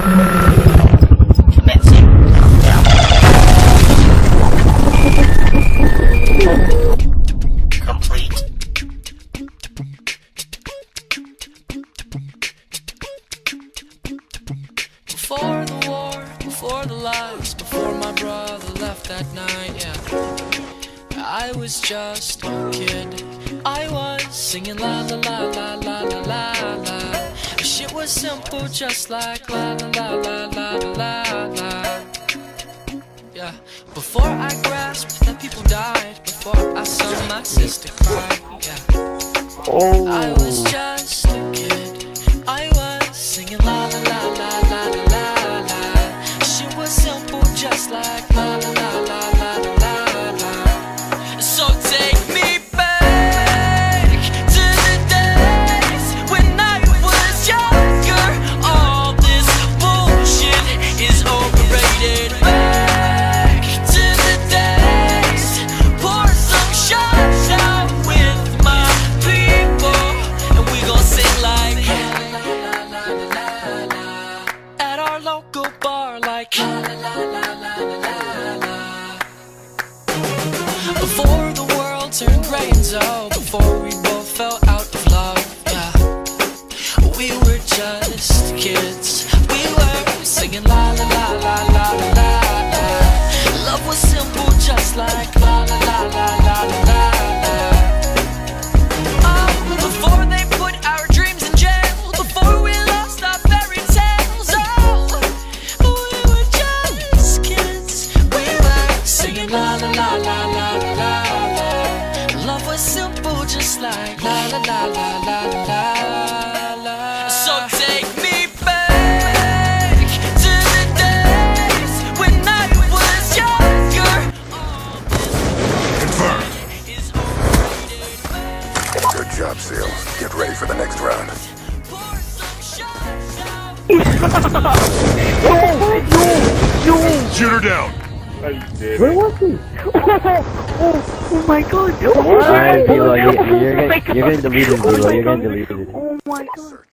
Complete. Before the war, before the lies, before my brother left that night, yeah, I was just a kid. I was singing la la la la la la la la. Shit was simple, just like la la la la la la la. Yeah, before I grasped that people died, before I saw my sister cry, yeah, I was just a kid. I was singing la la la la la la la. Shit was simple, just like la la la la la la la. So take me back to the days when I was younger. All this bullshit is overrated. Back to the days, pour some shots out with my people, and we gon' sing like la la la la la la. At our local bar, like la la la la la la la. Before the world turned gray and dull, before we both fell out of love, yeah, we were just kids. We were singing la la la la la la la. Love was simple, just like la la la la la la la. Oh, before they put our dreams in jail, before we lost our fairy tales, oh, we were just kids. We were singing la la la la la la la. Love was simple, just like la la la la la la la. So take me back to the days when I was younger. Confirmed. Is overrated. Good job, SEAL. Get ready for the next round. Pour some shots out. Shoot her down. Where was he? Oh my god! Alright, Veloh, you're gonna delete it, Veloh. You're gonna delete it. Oh my god!